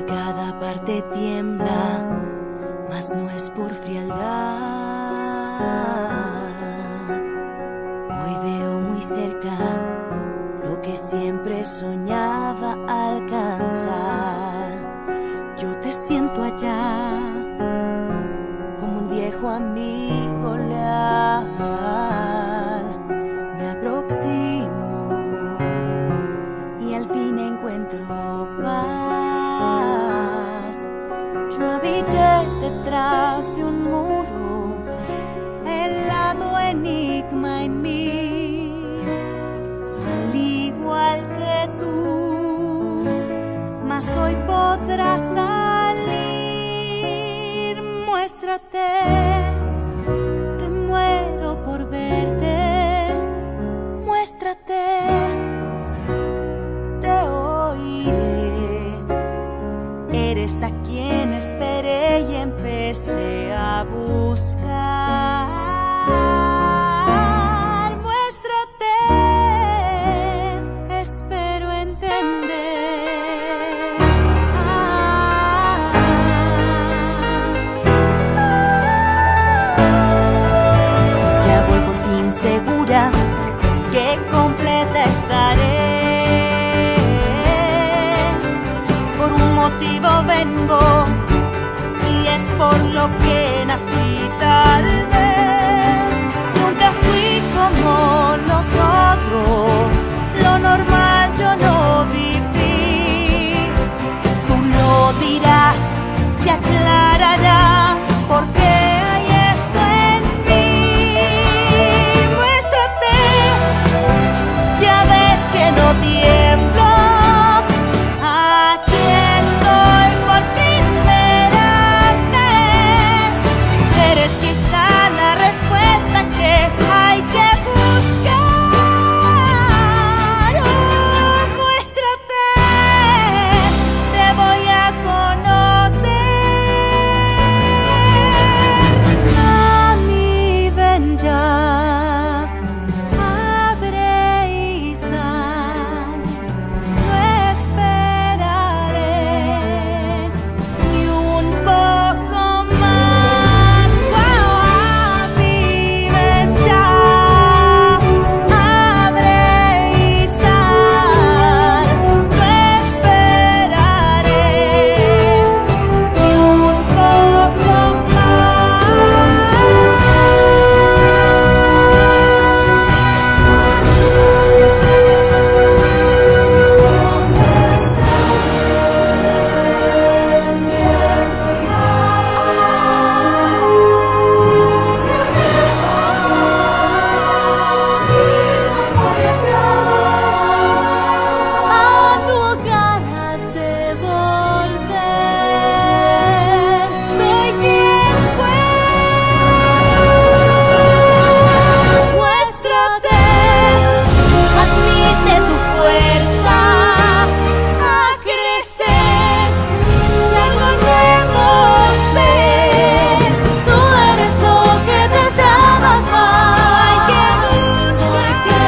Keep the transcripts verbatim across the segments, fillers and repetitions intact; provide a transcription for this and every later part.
cada parte tiembla, mas no es por frialdad. Hoy veo muy cerca lo que siempre soñaba alcanzar. Yo te siento allá como un viejo amigo leal. Me aproximo y al fin encuentro paz. Yo habité detrás de un muro, el lado enigma en mí, al igual que tú, mas hoy podrás salir. Muéstrate, te muero por verte. Muéstrate, te oiré. Eres a quien esperé y empecé a buscar. Muéstrate, espero entender. Ah. Ya voy por fin segura que completa estaré. Por un motivo vengo y es por lo que nací. Tal vez nunca fui como los otros, lo normal yo no viví. Tú lo dirás, se aclarará por qué hay esto en mí. Muéstrate, ya ves que no tiemblo. Aquí estoy por primera vez. Eres quizá la respuesta que hay que buscar. Oh, muéstrate, te voy a conocer. A mí ven ya, abre y sal. No esperaré ni un poco más. Wow, a mí ven ya, abre y sal. No esperaré ni un poco ando ganas de volver. Soy quien fue. Muéstrate, admite tu fuerza a crecer y algo nuevo ser. Tú eres lo que deseabas más. Hay que buscar, hay que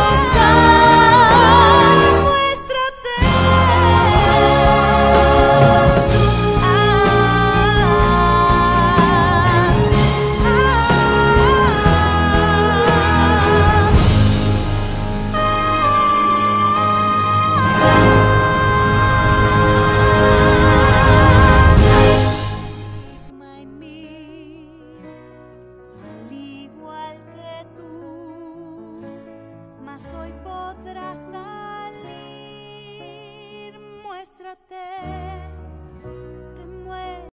buscar. Muéstrate. En mí, al igual que tú, mas hoy podrás salir. Muéstrate.